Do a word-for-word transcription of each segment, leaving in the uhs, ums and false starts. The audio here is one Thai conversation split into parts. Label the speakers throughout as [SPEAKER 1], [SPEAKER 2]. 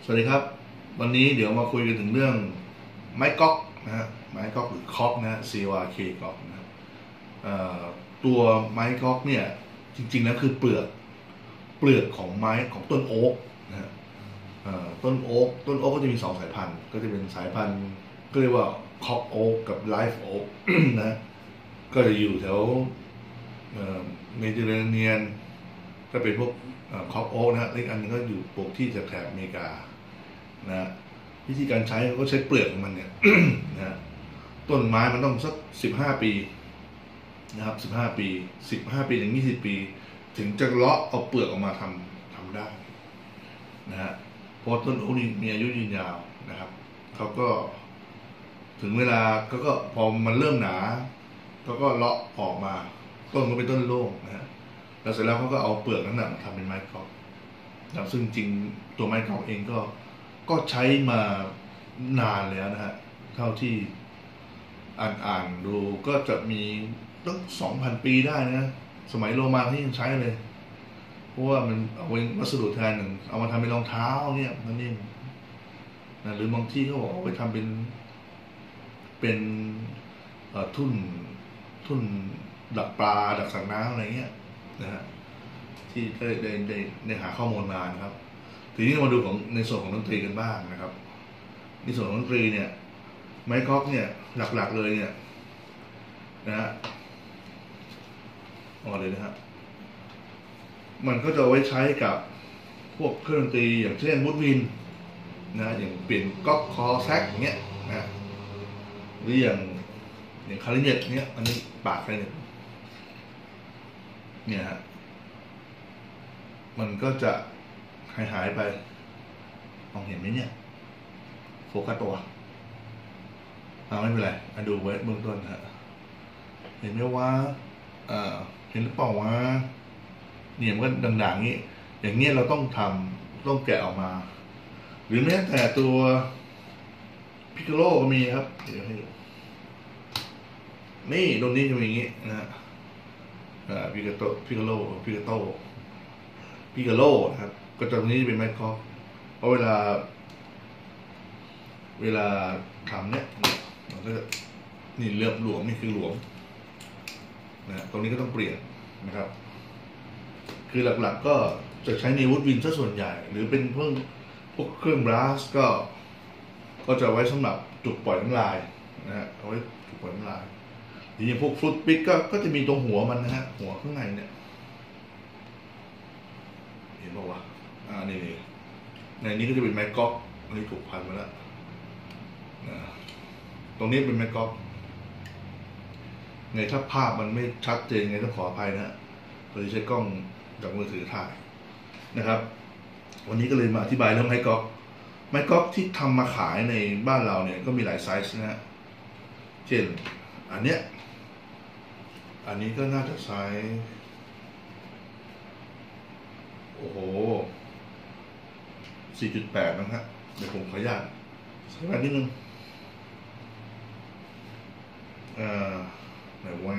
[SPEAKER 1] สวัสดีครับวันนี้เดี๋ยวมาคุยกันถึงเรื่องไม้ก๊อกนะฮะไม้ก๊อกหรือคอกนะฮะ C O R K ก๊อกนะตัวไม้ก๊อกเนี่ยจริงๆแล้วคือเปลือกเปลือกของไม้ของต้นโอ๊กนะฮะต้นโอ๊กต้นโอ๊กก็จะมีสองสายพันธุ์ก็จะเป็นสายพันธุ์ก็เรียกว่าคอกโอ๊กกับไลฟ์โอ๊กนะก็จะอยู่แถวเมดิเตอร์เรเนียนก็เป็นพวกคอกโอ๊กนะฮะอีกอันนึงก็อยู่ปลูกที่แถบอเมริกานะวิธีการใช้เขาก็ใช้เปลือกของมันเนี่ย นะต้นไม้มันต้องสักสิบห้าปีนะครับสิบห้าปีสิบห้าปีถึงยี่สิบปีถึงจะเลาะเอาเปลือกออกมาทำทำได้นะฮะเพราะต้นโอ๊กนี่มีอายุยืนยาวนะครับเขาก็ถึงเวลาก็ก็พอมันเริ่มหนาเขาก็เลาะออกมาต้นก็เป็นต้นโล่งนะฮะแล้วเสร็จแล้วเขาก็เอาเปลือกนั้นมาทำเป็นไม้ก๊อกนะซึ่งจริงตัวไม้ก๊อกเองก็ก็ใช้มานานแล้วนะฮะเท่าที่อ่านอ่านดูก็จะมีตั้งสองพันปีได้นะสมัยโรมันที่ยังใช้เลยเพราะว่ามันเอาเป็นวัสดุแทนหนึ่งเอามาทำเป็นรองเท้าเนี่ยนั่นเองนะหรือบางที่เขาบอกเอาไปทำเป็นเป็นทุ่นทุ่นดักปลาดักสัตว์น้ำอะไรเงี้ยนะฮะที่ได้ได้ได้ได้หาข้อมูลมานะครับทีนี้มาดูของในส่วนของดนตรีกันบ้างนะครับในส่วนของดนตรีเนี่ยไม้ก๊อกเนี่ยหลักๆเลยเนี่ยนะฮะออกเลยนะครับมันก็จะไว้ใช้กับพวกเครื่องดนตรีอย่างเช่นวูดวินนะอย่างเปลี่ยนก๊อกคอแซกอย่างเงี้ยนะหรืออย่างอย่างคาริเนตเนี้ยอันนี้ปากคาริเนตเนี่ยฮะมันก็จะหายหายไปมองเห็นไหมเนี่ยโฟกัสตัวเอาไม่เป็นไรมาดูไว้เบื้องต้นฮะเห็นไหมว่าอ่าเห็นหรือเปล่าวะเนี่ยมันก็ด่างๆงี้อย่างเงี้ยเราต้องทำต้องแกะออกมาหรือแม้แต่ตัวพิกาโลก็มีครับเดี๋ยวให้ดูนี่ตรงนี้จะมีอย่างงี้นะฮะอ่าพิกาโตพิกาโลพิกาโตพิกาโลนะครับก็ตรงนี้เป็นไม้ก๊อกเพราะเวลาเวลาทำเนี่ยมันก็นี่เลือบหลวมนี่คือหลวมนะตรงนี้ก็ต้องเปลี่ยนนะครับคือหลักๆก็จะใช้ในวูดวินซะส่วนใหญ่หรือเป็นพวกพวกเครื่องบลัสก็ก็จะไว้สำหรับจุดปล่อยน้ำลายนะฮะเอาไว้จุดปล่อยน้ำลายทีนี้พวกฟลุตปิกก็ก็จะมีตรงหัวมันนะฮะหัวข้างในเนี่ยเห็นบอกว่าอ่านี่ในนี้ก็จะเป็นไม้ก๊อกอันนี้ถูกพันมาแล้วนะตรงนี้เป็นไม้ก๊อกในถ้าภาพมันไม่ชัดเจนไงต้องขออภัยนะเราจะใช้กล้องจากมือถือถ่ายนะครับวันนี้ก็เลยมาอธิบายเรื่องไม้ก๊อกไม้ก๊อกที่ทำมาขายในบ้านเราเนี่ยก็มีหลายไซส์นะฮะเช่นอันเนี้ยอันนี้ก็น่าจะไซส์โอ้โห สี่จุดแปด นะฮะเดี๋ยวผมขออนุญาตใช้แบบนิดนึงอ่าไหนวะ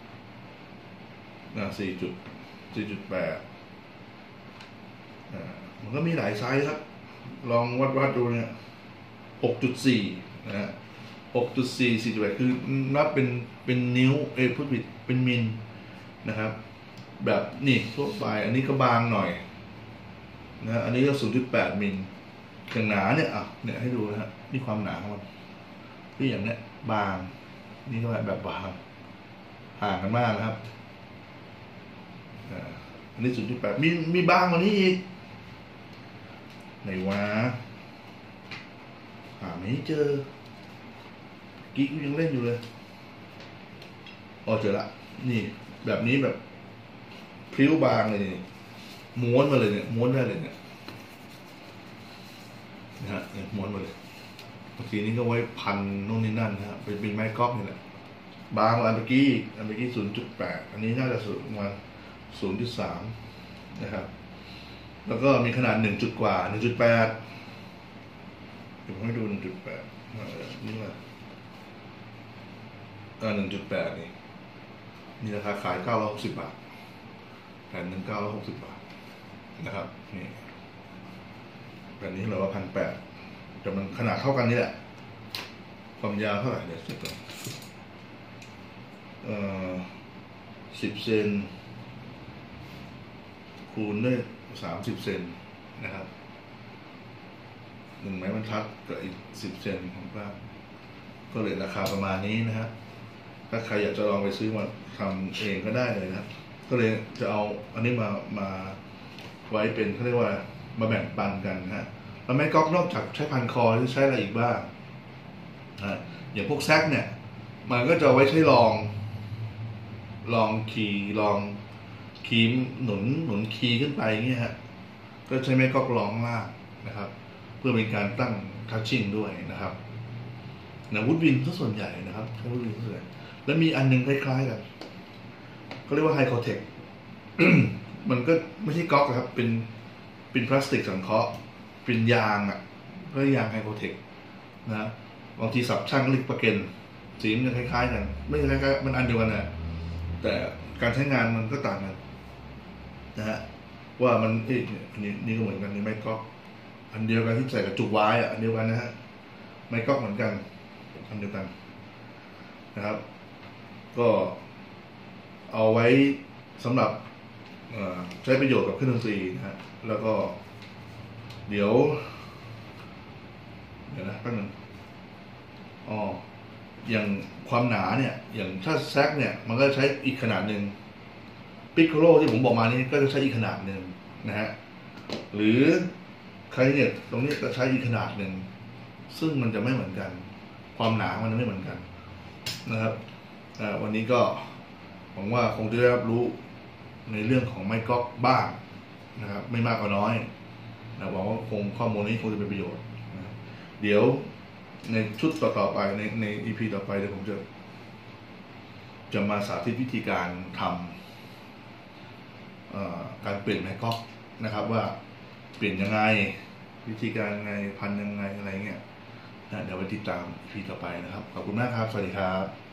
[SPEAKER 1] นะสี่จุดสี่จุดแปดอ่ามันก็มีหลายไซส์ครับลองวัดวัดดูเนี่ยหกจุดสี่นะฮะหกจุดสี่ สี่จุดแปดคือนับเป็นเป็นนิ้วเอ้ยพูดผิดเป็นมิลนะครับแบบนี่ทั่วไปอันนี้ก็บางหน่อยนะอันนี้ก็ ศูนย์จุดแปด มิลอย่างหนาเนี่ยอ่ะเนี่ยให้ดูนะฮะนี่ความหนาของมันที่อย่างเนี้ยบางนี่ก็แบบบางห่างกันมากนะครับอันนี้ ศูนย์จุดแปด มีมีบางกว่านี้อีกไหนวะหาไม่เจอกิ๊กยังเล่นอยู่เลยอ๋อเจอละนี่แบบนี้แบบพลิ้วบางเลยนี่ม้วนมาเลยเนี่ยม้วนได้เลยเนี่ยนะฮะม้วนมาเลยบางทีนี้ก็ไว้พันโน่นนี่นั่นนะฮะเป็นเป็นไม้ก๊อกนี่แหละบางอันเมื่อกี้อันเมื่อกี้ ศูนย์จุดแปด อันนี้น่าจะสูงประมาณ ศูนย์จุดสาม นะครับแล้วก็มีขนาดหนึ่งจุดกว่า หนึ่งจุดแปด เดี๋ยวผมให้ดู หนึ่งจุดแปด นี่ว่าเออ หนึ่งจุดแปด นี่มีราคาขายเก้าร้อยหกสิบบาทแผ่นหนึ่งเก้าร้อยหกสิบบาทนะครับนี่แบบนี้เราว่าพันแปดแต่มันขนาดเท่ากันนี่แหละความยาวเท่าไหร่เดี๋ยวเช็คก่อนเอ่อสิบเซนคูณด้วยสามสิบเซนนะครับหนึ่งไม้บรรทัดกับอีกสิบเซนของบ้านก็เลยราคาประมาณนี้นะฮะถ้าใครอยากจะลองไปซื้อมาทำเองก็ได้เลยนะก็เลยจะเอาอันนี้มามาไว้เป็นเขาเรียกว่ามาแบ่งปันกันนะฮะแล้วไม้ก๊อกนอกจากใช้พันคอที่ใช้อะไรอีกบ้างนะอย่างพวกแซกเนี่ยมันก็จะไว้ใช้รองรองคีย์รองคีย์หนุนหนุนคีย์ขึ้นไปอย่างเงี้ยฮะก็ใช้ไม้ก๊อกรองล่างนะครับเพื่อเป็นการตั้งทัชชิ่งด้วยนะครับนะวูดวินทั้งส่วนใหญ่นะครับใช้วูดวินทั้งส่วนใหญ่แล้วมีอันนึงคล้ายๆกันเขาเรียกว่าไฮโคเทค มันก็ไม่ใช่ก๊อกครับเป็นเป็นพลาสติกสังเคราะห์เป็นยางอ่ะก็ยางไฮโคเทคนะบางทีสับช่างก็เรียกปะเก็นสีมันจะคล้ายๆกันไม่ใช่คล้ายๆมันอันเดียวกันนะแต่การใช้งานมันก็ต่างกันนะฮะว่ามันเอ๊ะนี่นี่ก็เหมือนกันนี่ไม้ก๊อกอันเดียวกันที่ใส่กับจุกไว้อ่ะอันเดียวกันนะฮะไม้ก๊อกเหมือนกันอันเดียวกันนะครับก็เอาไว้สำหรับใช้ประโยชน์กับเครื่องดนตรีนะฮะแล้วก็เดี๋ยวเดี๋ยวนะแป๊บนึงอ๋ออย่างความหนาเนี่ยอย่างถ้าแซกเนี่ยมันก็ใช้อีกขนาดหนึ่งปิโคโลที่ผมบอกมานี้ก็จะใช้อีกขนาดหนึ่งนะฮะหรือใครเนี่ยตรงนี้ก็ใช้อีกขนาดหนึ่งซึ่งมันจะไม่เหมือนกันความหนามันไม่เหมือนกันนะครับวันนี้ก็หวังว่าคงจะได้รับรู้ในเรื่องของไม้ก๊อกบ้างนะครับไม่มากก็น้อยนะหวังว่าคงข้อมูลนี้คงจะเป็นประโยชน์นะเดี๋ยวในชุดต่อๆไปในใน อี พี ต่อไปเดี๋ยวผมจะจะมาสาธิตวิธีการทำการเปลี่ยนไม้ก๊อกนะครับว่าเปลี่ยนยังไงวิธีการยังไงพันยังไงอะไรเงี้ยนะเดี๋ยวไปติดตาม อี พี ต่อไปนะครับขอบคุณมากครับสวัสดีครับ